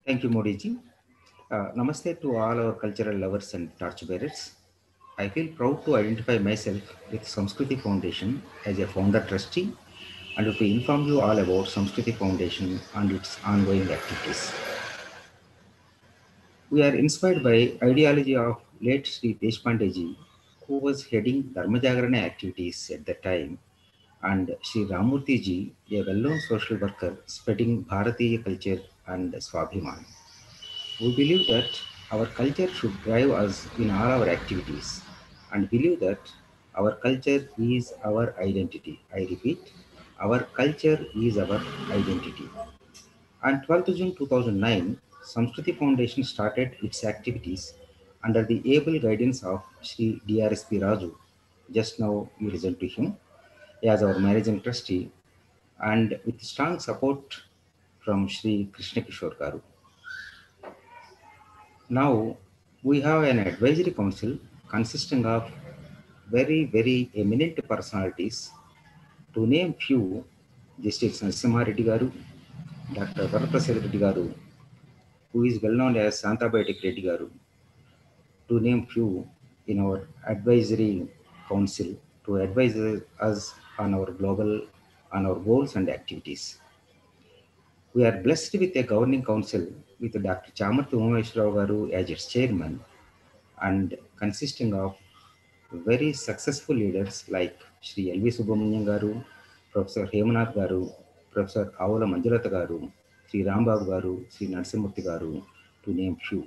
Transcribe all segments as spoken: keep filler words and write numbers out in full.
Thank you, Modi ji. Uh, namaste to all our cultural lovers and torchbearers. I feel proud to identify myself with Samskriti Foundation as a founder trustee and to inform you all about Samskriti Foundation and its ongoing activities. We are inspired by ideology of late Sri Deshpande ji, who was heading Dharmajagrana activities at the time, and Sri Ramurthy ji, a well-known social worker spreading Bharatiya culture and Swabhiman. We believe that our culture should drive us in all our activities and believe that our culture is our identity. I repeat, our culture is our identity. On twelfth of June two thousand nine, Samskriti Foundation started its activities under the able guidance of Sri D R S P Raju. Just now you listen to him as our managing trustee and with strong support from Sri Krishna Kishore Garu. Now, we have an advisory council consisting of very, very eminent personalities. To name few, Justice Narasimha Reddy Garu, Doctor Varaprasad Reddy Garu, who is well known as Santabayatik Reddy Garu, to name few in our advisory council to advise us on our global, on our goals and activities. We are blessed with a governing council with Doctor Chamarthi Umeshwara Garu as its chairman and consisting of very successful leaders like Sri L V Subramanian Garu, Professor Hemanath Garu, Professor Avala Manjulata Garu, Sri Rambabu Garu, Sri Narasimurthy Garu, to name few.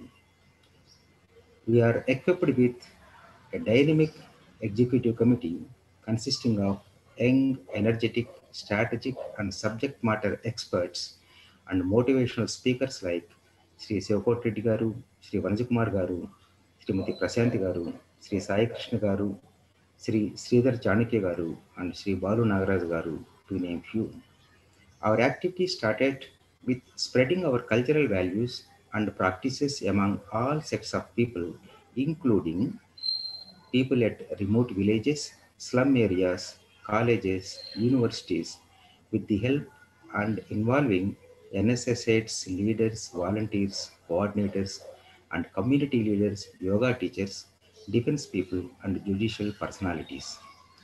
We are equipped with a dynamic executive committee consisting of young, energetic, strategic, and subject matter experts and motivational speakers like Sri Sivakot Reddy Garu, Sri Vanajakumar Garu, Srimati Prashanti Garu, Sri Sai Krishna Garu, Sri Sridhar Chanakya Garu, and Sri Balu Nagaraj Garu, to name few. Our activity started with spreading our cultural values and practices among all sects of people, including people at remote villages, slum areas, colleges, universities, with the help and involving N S S aides, leaders, volunteers, coordinators, and community leaders, yoga teachers, defense people, and judicial personalities.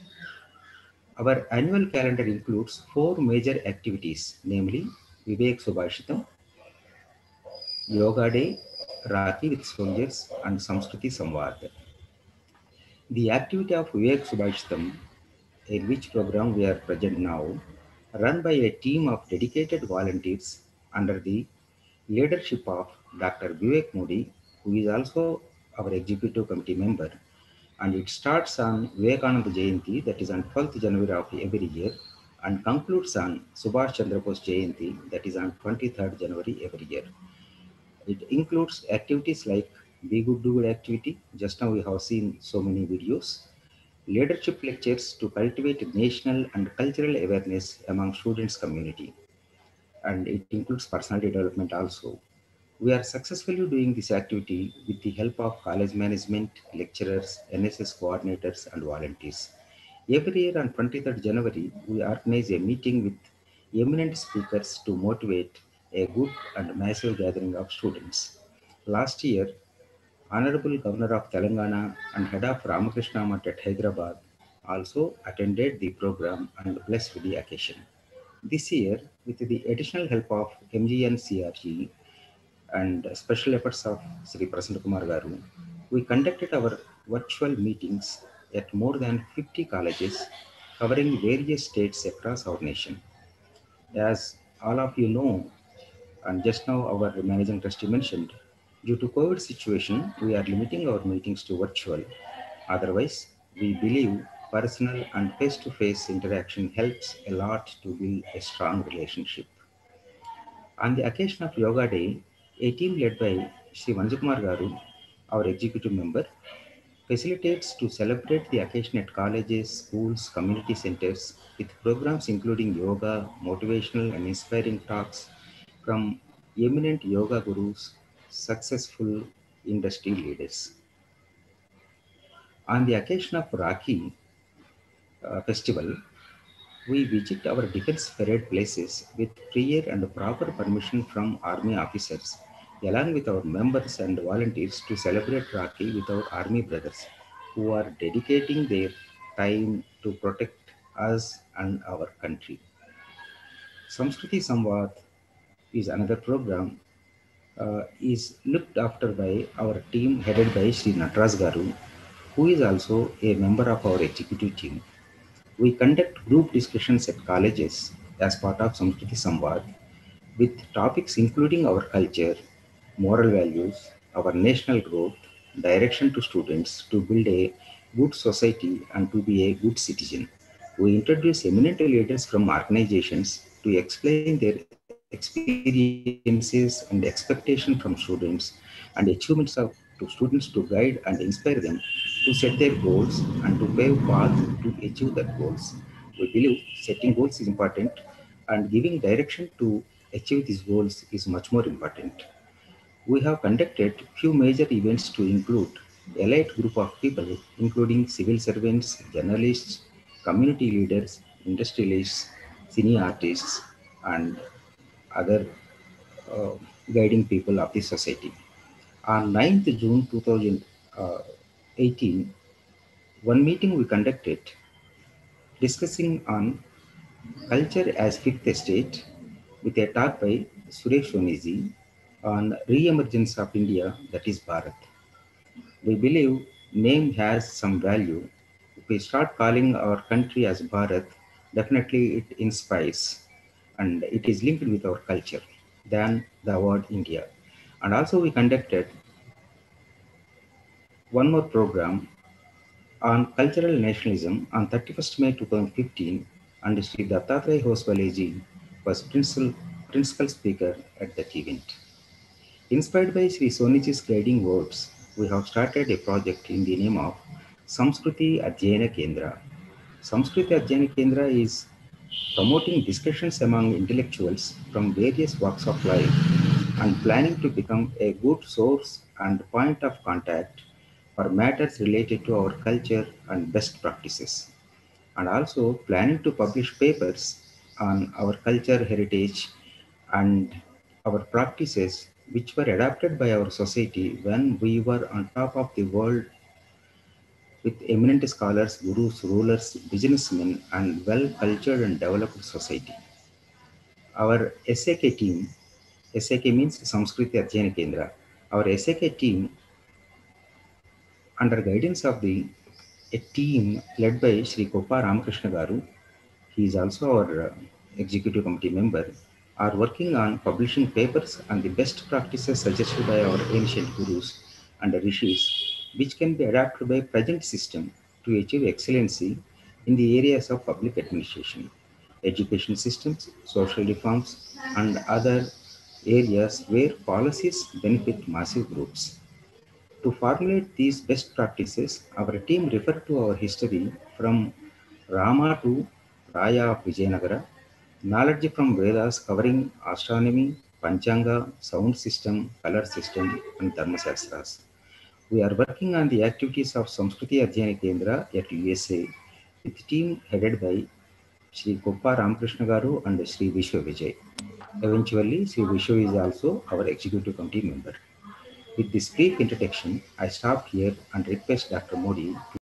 Our annual calendar includes four major activities, namely Vivek Subhashitam, Yoga Day, Rakhi with Soldiers, and Samskriti Samvad. The activity of Vivek Subhashitam, in which program we are present now, run by a team of dedicated volunteers under the leadership of Doctor Vivek Modi, who is also our executive committee member. And it starts on Vivekananda Jayanti, that is on twelfth January of every year, and concludes on Subhash Chandra Bose Jayanti, that is on twenty-third January every year. It includes activities like Be Good Do Good activity. Just now we have seen so many videos. Leadership lectures to cultivate national and cultural awareness among students community. And it includes personality development also. We are successfully doing this activity with the help of college management, lecturers, N S S coordinators, and volunteers. Every year on twenty-third January, we organize a meeting with eminent speakers to motivate a good and massive gathering of students. Last year, Honorable Governor of Telangana and head of Ramakrishna Math at Hyderabad also attended the program and blessed the occasion. This year, with the additional help of M G N C R G, and special efforts of Sri Prasanna Kumar Garu, we conducted our virtual meetings at more than fifty colleges covering various states across our nation. As all of you know, and just now our managing trustee mentioned, due to COVID situation, we are limiting our meetings to virtual. Otherwise, we believe personal and face-to-face interaction helps a lot to build a strong relationship. On the occasion of Yoga Day, a team led by Sri Vanjakumar Garu, our executive member, facilitates to celebrate the occasion at colleges, schools, community centers with programs including yoga, motivational and inspiring talks from eminent yoga gurus, successful industry leaders. On the occasion of Rakhi uh, festival, we visit our defense parade places with prayer and proper permission from army officers along with our members and volunteers to celebrate Rakhi with our army brothers who are dedicating their time to protect us and our country. Samskriti Samvad is another program uh, is looked after by our team headed by Sri Natras Garu, who is also a member of our executive team. We conduct group discussions at colleges as part of Samskriti Samvad with topics including our culture, moral values, our national growth, direction to students to build a good society and to be a good citizen. We introduce eminent leaders from organizations to explain their experiences and expectation from students and achievements of to students to guide and inspire them to set their goals and to pave path to achieve their goals. We believe setting goals is important and giving direction to achieve these goals is much more important. We have conducted few major events to include elite group of people, including civil servants, journalists, community leaders, industrialists, cine artists, and other uh, guiding people of the society. On ninth June two thousand eighteen, one meeting we conducted discussing on culture as fifth estate with a talk by Suresh Soniji on re-emergence of India, that is Bharat. We believe name has some value. If we start calling our country as Bharat, definitely it inspires and it is linked with our culture than the word India. And also we conducted one more program on cultural nationalism on thirty-first May two thousand fifteen, and Sri Dattatreya Hoswaleji was principal, principal speaker at that event. Inspired by Sri Sonichi's guiding words, we have started a project in the name of Samskriti Adhyayana Kendra. Samskriti Adhyayana Kendra is promoting discussions among intellectuals from various walks of life and planning to become a good source and point of contact for matters related to our culture and best practices, and also planning to publish papers on our culture heritage and our practices which were adapted by our society when we were on top of the world with eminent scholars, gurus, rulers, businessmen, and well cultured and developed society. Our S A K team, S A K means Samskriti Adhyayana Kendra, our S A K team, under guidance of the a team led by Sri Koppa Ramakrishna Garu, he is also our uh, executive committee member, are working on publishing papers on the best practices suggested by our ancient gurus and rishis, which can be adapted by present system to achieve excellency in the areas of public administration, education systems, social reforms, and other areas where policies benefit massive groups. To formulate these best practices, our team referred to our history from Rama to Raya of Vijayanagara, knowledge from Vedas covering astronomy, Panchanga, sound system, color system, and Dharmasastras. We are working on the activities of Samskriti Adhyayana Kendra at U S A with team headed by Sri Koppa Ramakrishna Garu and Sri Vishwa Vijay. Eventually, Sri Vishwa is also our executive committee member. With this brief introduction, I stop here and request Doctor Modi to